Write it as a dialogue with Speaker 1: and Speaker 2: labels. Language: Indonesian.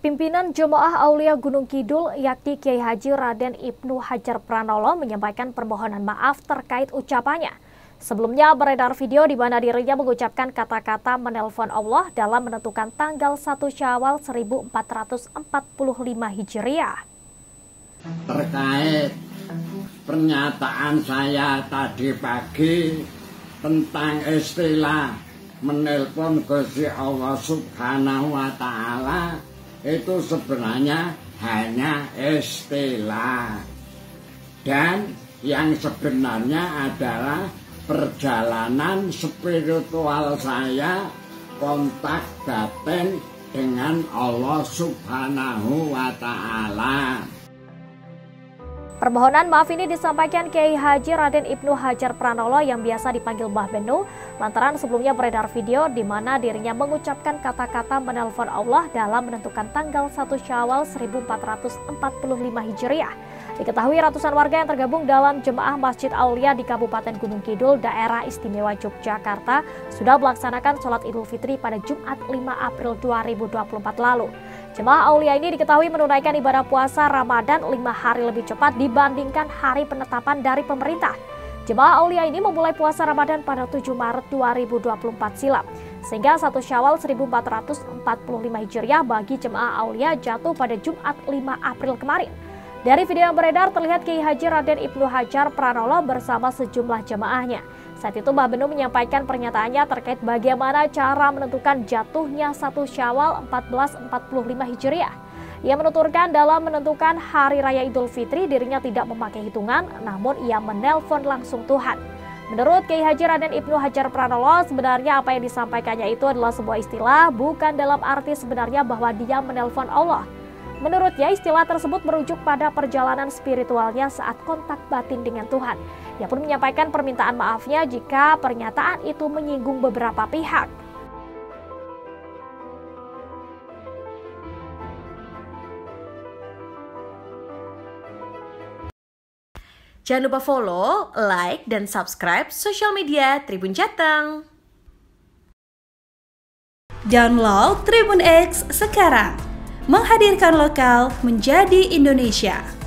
Speaker 1: Pimpinan Jemaah Aulia Gunung Kidul yakni Kiai Haji Raden Ibnu Hajar Pranolo menyampaikan permohonan maaf terkait ucapannya. Sebelumnya beredar video di mana dirinya mengucapkan kata-kata menelpon Allah dalam menentukan tanggal 1 Syawal 1445 Hijriah.
Speaker 2: Terkait pernyataan saya tadi pagi tentang istilah menelpon Gusti Allah Subhanahu wa Ta'ala, itu sebenarnya hanya istilah, dan yang sebenarnya adalah perjalanan spiritual saya, kontak batin dengan Allah Subhanahu wa Ta'ala.
Speaker 1: Permohonan maaf ini disampaikan Kiai Haji Raden Ibnu Hajar Pranolo yang biasa dipanggil Mbah Benu, lantaran sebelumnya beredar video di mana dirinya mengucapkan kata-kata menelpon Allah dalam menentukan tanggal 1 Syawal 1445 Hijriah. Diketahui ratusan warga yang tergabung dalam Jemaah Masjid Aulia di Kabupaten Gunung Kidul, Daerah Istimewa Yogyakarta, sudah melaksanakan sholat Idul Fitri pada Jumat 5 April 2024 lalu. Jemaah Aulia ini diketahui menunaikan ibadah puasa Ramadan 5 hari lebih cepat dibandingkan hari penetapan dari pemerintah. Jemaah Aulia ini memulai puasa Ramadan pada 7 Maret 2024 silam, sehingga 1 Syawal 1445 Hijriah bagi Jemaah Aulia jatuh pada Jumat 5 April kemarin. Dari video yang beredar terlihat Kiai Haji Raden Ibnu Hajar Pranolo bersama sejumlah jemaahnya. Saat itu Mbah Benu menyampaikan pernyataannya terkait bagaimana cara menentukan jatuhnya 1 Syawal 1445 Hijriah. Ia menuturkan dalam menentukan Hari Raya Idul Fitri dirinya tidak memakai hitungan, namun ia menelpon langsung Tuhan. Menurut Kiai Haji Raden Ibnu Hajar Pranolo, sebenarnya apa yang disampaikannya itu adalah sebuah istilah, bukan dalam arti sebenarnya bahwa dia menelpon Allah. Menurutnya istilah tersebut merujuk pada perjalanan spiritualnya saat kontak batin dengan Tuhan. Ia pun menyampaikan permintaan maafnya jika pernyataan itu menyinggung beberapa pihak.
Speaker 3: Jangan lupa follow, like, dan subscribe sosial media Tribun Jateng.
Speaker 4: Download Tribun X sekarang. Menghadirkan lokal menjadi Indonesia.